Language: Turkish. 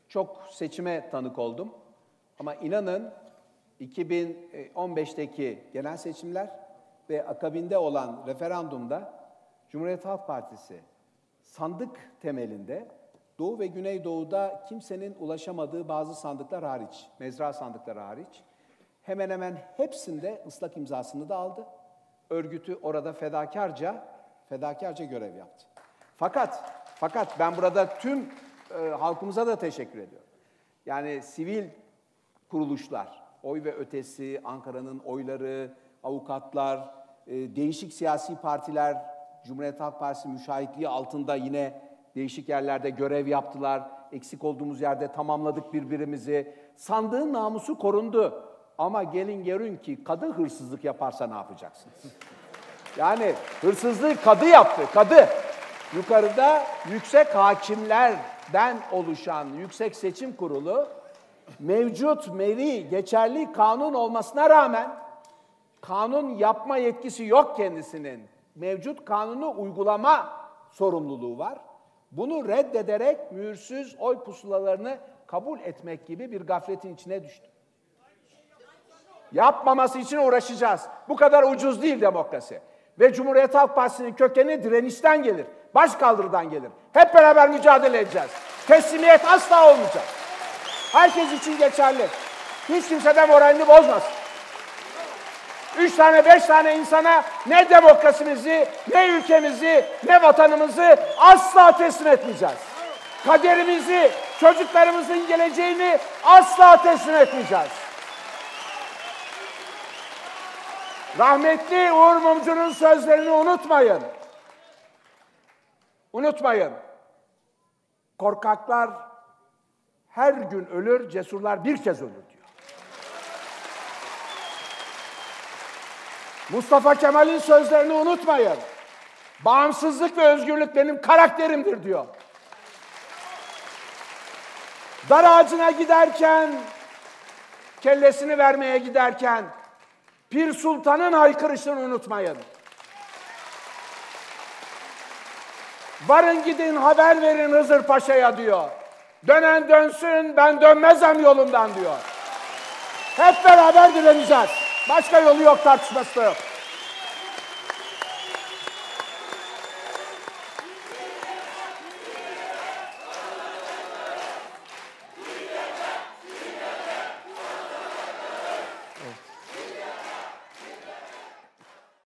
çok seçime tanık oldum. Ama inanın 2015'teki genel seçimler ve akabinde olan referandumda Cumhuriyet Halk Partisi sandık temelinde Doğu ve Güneydoğu'da kimsenin ulaşamadığı bazı sandıklar hariç, mezra sandıkları hariç, hemen hemen hepsinde ıslak imzasını da aldı. Örgütü orada fedakarca görev yaptı. Fakat ben burada tüm halkımıza da teşekkür ediyorum. Yani sivil kuruluşlar, Oy ve Ötesi, Ankara'nın oyları, avukatlar, değişik siyasi partiler, Cumhuriyet Halk Partisi müşahitliği altında yine değişik yerlerde görev yaptılar. Eksik olduğumuz yerde tamamladık birbirimizi. Sandığın namusu korundu. Ama gelin görün ki kadı hırsızlık yaparsa ne yapacaksınız? Yani hırsızlığı kadı yaptı, kadı. Yukarıda yüksek hakimlerden oluşan Yüksek Seçim Kurulu, mevcut geçerli kanun olmasına rağmen kanun yapma yetkisi yok kendisinin. Mevcut kanunu uygulama sorumluluğu var. Bunu reddederek mühürsüz oy pusulalarını kabul etmek gibi bir gafletin içine düştü. Yapmaması için uğraşacağız. Bu kadar ucuz değil demokrasi. Ve Cumhuriyet Halk Partisi'nin kökeni direnişten gelir, başkaldırıdan gelir. Hep beraber mücadele edeceğiz. Teslimiyet asla olmayacak. Herkes için geçerli. Hiç kimse de moralini bozmasın. 3 tane 5 tane insana ne demokrasimizi, ne ülkemizi, ne vatanımızı asla teslim etmeyeceğiz. Kaderimizi, çocuklarımızın geleceğini asla teslim etmeyeceğiz. Rahmetli Uğur Mumcu'nun sözlerini unutmayın. Unutmayın. Korkaklar her gün ölür, cesurlar bir kez ölür diyor. Mustafa Kemal'in sözlerini unutmayın. Bağımsızlık ve özgürlük benim karakterimdir diyor. Dar ağacına giderken, kellesini vermeye giderken, Pir Sultan'ın haykırışını unutmayın. Varın gidin haber verin Hızır Paşa'ya diyor. Dönen dönsün ben dönmezem yolundan diyor. Hep beraber direneceğiz. Başka yolu yok, tartışması da yok.